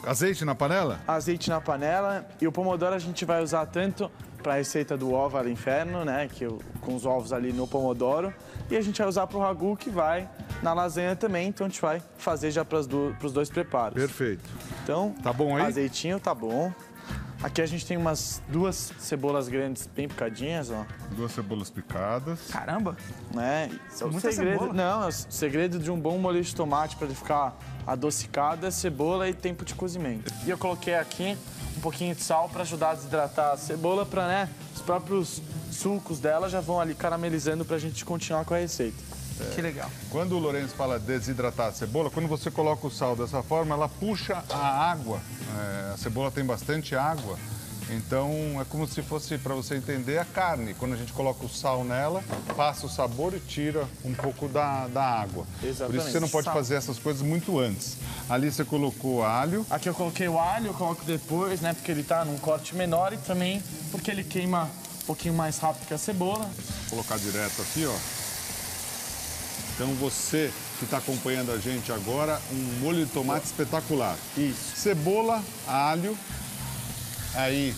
Azeite na panela? Azeite na panela. E o pomodoro a gente vai usar tanto para a receita do ovo al inferno, né? Com os ovos ali no pomodoro. E a gente vai usar para o ragu, que vai na lasanha também. Então a gente vai fazer já para os dois preparos. Perfeito. Então, tá bom aí? Azeitinho, tá bom. Aqui a gente tem umas 2 cebolas grandes bem picadinhas, ó. 2 cebolas picadas. Caramba! Né? Muita cebola. Não, o segredo de um bom molho de tomate para ele ficar adocicado é cebola e tempo de cozimento. E eu coloquei aqui um pouquinho de sal para ajudar a desidratar a cebola, para, né, os próprios sucos dela já vão ali caramelizando para a gente continuar com a receita. Que legal. Quando o Lourenço fala desidratar a cebola, quando você coloca o sal dessa forma, ela puxa a água. A cebola tem bastante água, então é como se fosse, para você entender, a carne. Quando a gente coloca o sal nela, passa o sabor e tira um pouco da água. Exatamente. Por isso você não pode fazer essas coisas muito antes. Ali você colocou alho. Aqui eu coloquei o alho, eu coloco depois, né, porque ele tá num corte menor e também porque ele queima um pouquinho mais rápido que a cebola. Vou colocar direto aqui, ó. Então você que está acompanhando a gente agora, um molho de tomate espetacular. Isso. Cebola, alho, aí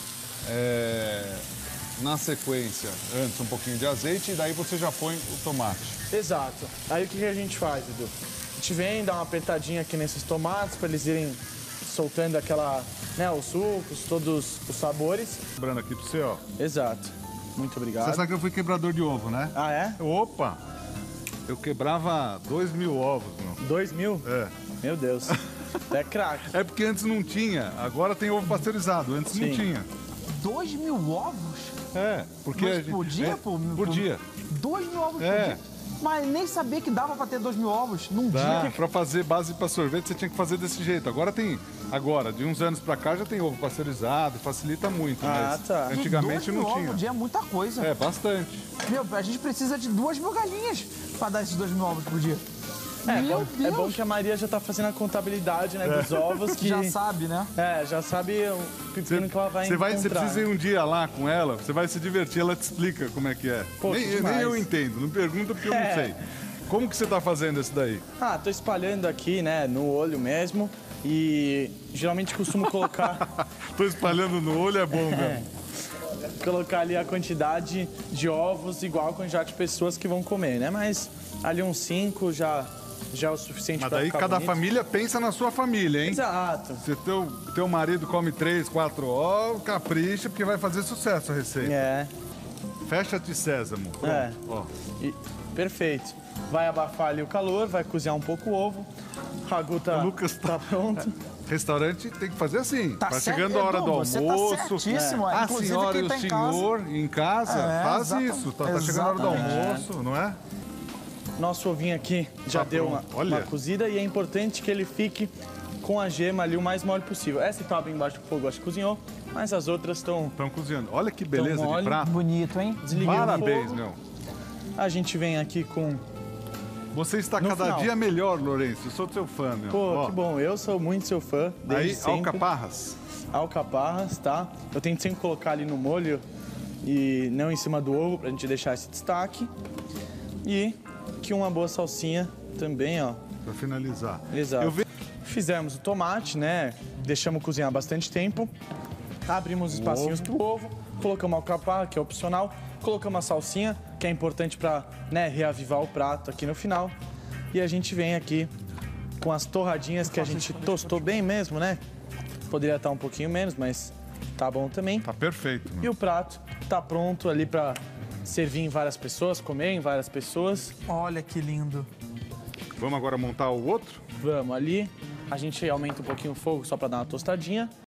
na sequência, antes um pouquinho de azeite e daí você já põe o tomate. Exato. Aí o que a gente faz, Edu? A gente vem, dá uma apertadinha aqui nesses tomates para eles irem soltando aquela, né, os sucos, todos os sabores. Lembrando aqui para você, ó. Exato. Muito obrigado. Você sabe que eu fui quebrador de ovo, né? Ah, é? Opa! Eu quebrava 2.000 ovos, meu. 2.000? É. Meu Deus. É craque. É porque antes não tinha, agora tem ovo pasteurizado, antes não Sim. tinha. 2.000 ovos? É, porque... Mas por dia? Por dia. 2.000 ovos por É. dia? Mas nem sabia que dava pra ter 2.000 ovos num Dá, dia. pra fazer base pra sorvete você tinha que fazer desse jeito. Agora de uns anos pra cá já tem ovo pasteurizado, facilita muito, Ah, mas tá. antigamente não 2.000 ovos tinha. por dia é muita coisa. É, bastante. Meu, a gente precisa de 2.000 galinhas pra dar esses 2.000 ovos por dia. Meu Deus! É bom que a Maria já tá fazendo a contabilidade, né, dos ovos que... Já sabe, né? É, já sabe o pepino que ela vai encontrar. Você precisa ir um dia lá com ela, você vai se divertir, ela te explica como é que é. Pô, que nem demais. eu entendo, não pergunta porque eu não sei. Como que você tá fazendo isso daí? Ah, tô espalhando aqui, né, no olho mesmo. E geralmente costumo colocar... Tô espalhando no olho, é bom mesmo. Colocar ali a quantidade de ovos igual a quantidade de pessoas que vão comer, né? Mas ali uns 5 já é o suficiente Mas pra daí ficar cada bonito. família pensa na sua família, hein? Exato. Se teu marido come 3, 4 ovos, capricha, porque vai fazer sucesso a receita. É. Fecha-te sésamo. Pronto. É. Ó. Perfeito. Vai abafar ali o calor, vai cozinhar um pouco o ovo. O ragu tá, O Lucas tá pronto. Restaurante tem que fazer assim. Tá Vai certo, chegando a hora Edu, do você tá almoço. certíssimo, A inclusive senhora e quem o tá em casa. senhor em casa, faz exatamente. isso. Tá chegando a hora do Exatamente. almoço, não é? Nosso ovinho aqui já Tá deu pronto. uma Olha. cozida e é importante que ele fique com a gema ali o mais mole possível. Essa que estava bem embaixo do fogo, acho que cozinhou, mas as outras estão... Estão cozinhando. Olha que beleza de mole. prato. Bonito, hein? Desliguei o Parabéns, fogo. meu. A gente vem aqui com... Você está No cada final. dia melhor, Lourenço. Eu sou seu fã, meu. Pô, Ó, que bom. Eu sou muito seu fã, desde Aí, sempre. alcaparras. Alcaparras, tá? Eu tento sempre colocar ali no molho e não em cima do ovo, pra gente deixar esse destaque. E aqui uma boa salsinha também, ó. Pra finalizar. Exato. Eu ve... Fizemos o tomate, né? Deixamos cozinhar bastante tempo. Abrimos espacinhos pro ovo. Colocamos alcaparra, que é opcional. Colocamos a salsinha, que é importante pra, né, reavivar o prato aqui no final. E a gente vem aqui com as torradinhas que a gente tostou bem mesmo, né? Poderia estar um pouquinho menos, mas tá bom também. Tá perfeito, E meu. o prato tá pronto ali pra servir em várias pessoas, comer em várias pessoas. Olha que lindo. Vamos agora montar o outro? Vamos ali. A gente aumenta um pouquinho o fogo só pra dar uma tostadinha.